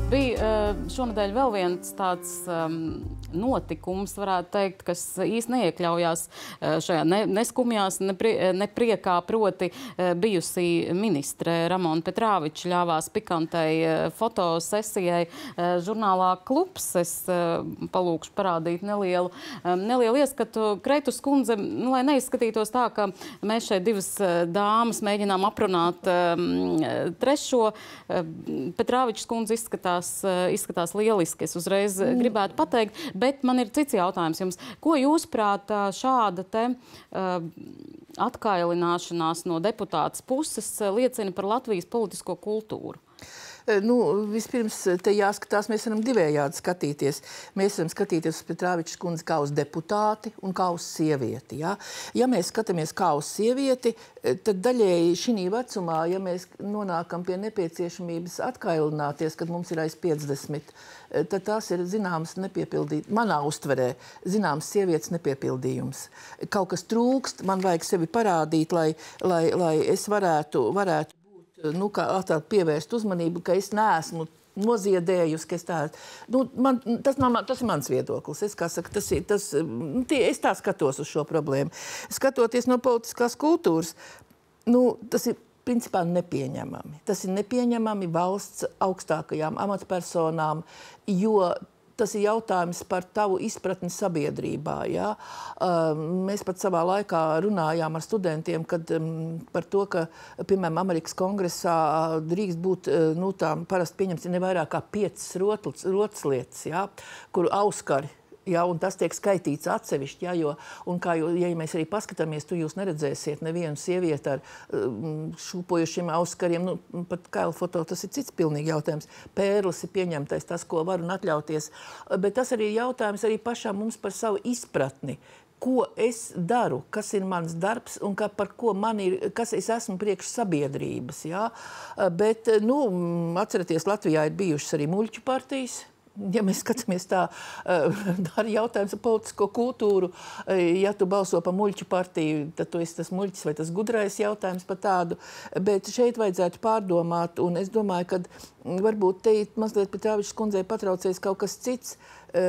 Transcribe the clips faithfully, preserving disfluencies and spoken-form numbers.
Bija šonadēļ vēl viens tāds um, notikums, varētu teikt, kas īsti neiekļaujās šajā ne, neskumjās, ne, prie, ne priekā, proti bijusī ministre Ramona Petrāviča ļāvās pikantai fotosesijai žurnālā Klubs. Es palūkšu parādīt nelielu, nelielu ieskatu. Kreitus kundze, nu, lai neizskatītos tā, ka mēs šeit divas dāmas mēģinām aprunāt um, trešo. Petrāvičs kundze izskatās, izskatās lieliski, es uzreiz mm. gribētu pateikt, bet man ir cits jautājums jums. Ko jūsprāt šāda te uh, atkailināšanās no deputātas puses liecina par Latvijas politisko kultūru? Nu, vispirms te jāskatās, mēs varam divējādi skatīties. Mēs varam skatīties uz Petrāvičas kundzi kā uz deputāti un kā uz sievieti. Ja, ja mēs skatāmies kā uz sievieti, tad daļēji šī vecumā, ja mēs nonākam pie nepieciešamības atkailināties, kad mums ir aiz piecdesmit, tad tās ir zināmas nepiepildīt, manā uztverē, zināmas sievietes nepiepildījums. Kaut kas trūkst, man vajag sevi parādīt, lai, lai, lai es varētu, varētu nu, kā atkal pievērst uzmanību, ka es neesmu noziedējusi, ka es tā... Nu, man, tas, nav, tas ir mans viedoklis. Es, kā saka, tas ir, tas, tie, es tā skatos uz šo problēmu. Skatoties no politiskās kultūras, nu, tas ir principā nepieņemami. Tas ir nepieņemami valsts augstākajām amatpersonām, jo tas ir jautājums par tavu izpratni sabiedrībā. Ja? Mēs pat savā laikā runājām ar studentiem, kad, par to, ka, piemēram, Amerikas kongresā drīkst būt, nu, tām parasti pieņems ne vairāk kā piecas rotaslietas, ja? Kuru auskari. Ja, un tas tiek skaitīts atsevišķi, ja, jo, un kā jau, ja mēs arī paskatāmies, tu jūs neredzēsiet nevienu sievieti ar um, šūpojušiem auskariem, nu, pat kaila foto, tas ir cits pilnīgi jautājums. Pērlis ir pieņemtais, tas, ko var un atļauties, bet tas arī jautājums arī pašām mums par savu izpratni. Ko es daru, kas ir mans darbs un kā, par ko man ir, kas es esmu priekš sabiedrības. Ja? Bet, nu, atceraties, Latvijā ir bijušas arī muļķu partijas. Ja mēs skatāmies tā, arī jautājums par politisko kultūru, ja tu balso par muļķu partiju, tad tu esi tas muļķis vai tas gudrais jautājums par tādu. Bet šeit vajadzētu pārdomāt, un es domāju, ka varbūt te mazliet Petrāvičas kundzei patraucēs kaut kas cits.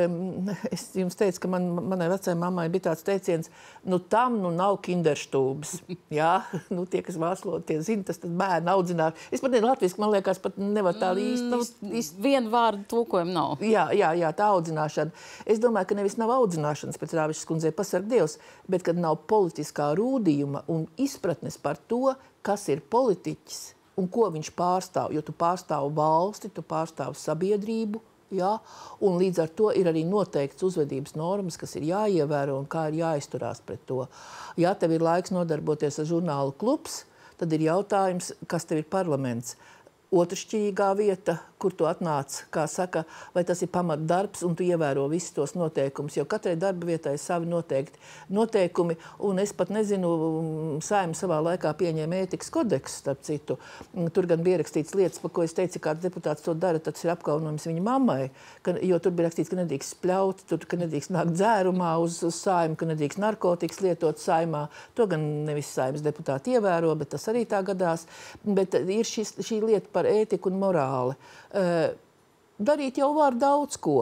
Es jums teicu, ka man, manai vecai mammai bija tāds teiciens, nu tam nu nav kinderštūbas. Jā, nu tie, kas vārslo, tie zina, tas tad bērni audzināt. Es pat ne latviski, man liekas, pat nevar tā īsti. Mm, īsti vienu vārdu tulkojumu nav. Jā, jā, jā, tā audzināšana. Es domāju, ka nevis nav audzināšanas Petrāvičas kundzei, pasarg Dievs, bet kad nav politiskā rūdījuma un izpratnes par to, kas ir politiķis un ko viņš pārstāv. Jo tu pārstāv valsti, tu pārstāv sabiedrību. Ja? Un līdz ar to ir arī noteikts uzvedības normas, kas ir jāievēro un kā ir jāizturās pret to. Ja tev ir laiks nodarboties ar žurnālu Klubs, tad ir jautājums, kas tev ir parlaments. Otršķirīgā vieta, kur tu atnāc, kā saka, vai tas ir pamatdarbs un tu ievēro visus tos noteikumus, jo katrai darba vietai ir savi noteikti noteikumi, un es pat nezinu, Saeima savā laikā pieņēma ētikas kodeksu, starp citu. Tur gan bija rakstīts lietas, par ko es teicu, kāds deputāts to dara, tas ir apkaunojums viņa mammai, ka, jo tur bija rakstīts, ka nedrīkst spļaut, tur, ka nedrīkst nākt dzērumā uz, uz Saeimu, ka nedrīkst narkotikas lietot Saeimā. To gan nevis Saeimas deputāti ievēro, bet tas arī tā gadās. Bet ir šis, šī lieta par ētiku un morāli. Uh, darīt jau var daudz ko,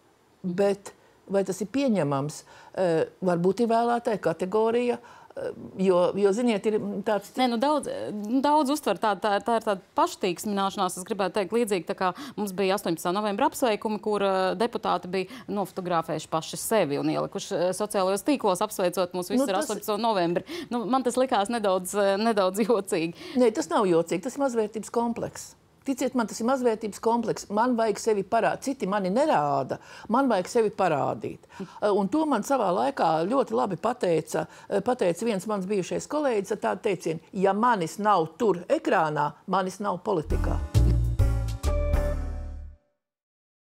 bet vai tas ir pieņemams? Uh, varbūt ir vēlētāja kategorija, uh, jo, jo, ziniet, ir tāds... Nē, nu daudz, daudz uztver, tā, tā, tā ir tāda paštīksmināšanās, es gribētu teikt līdzīgi, tā kā mums bija astoņpadsmitā novembra apsveikumi, kur uh, deputāti bija nofotografējuši paši sevi un ielikuši sociālajos tīklos, apsveicot mūs visus nu, ar astoņpadsmito novembri. Nu, man tas likās nedaudz, nedaudz jocīgi. Nē, tas nav jocīgi, tas ir mazvērtības komplekss. Ticiet man, tas ir mazvērtības komplekss. Man vajag sevi parādīt. Citi mani nerāda. Man vajag sevi parādīt. Un to man savā laikā ļoti labi pateica, pateica viens mans bijušais kolēģis ar tādu teicienu, ja manis nav tur ekrānā, manis nav politikā.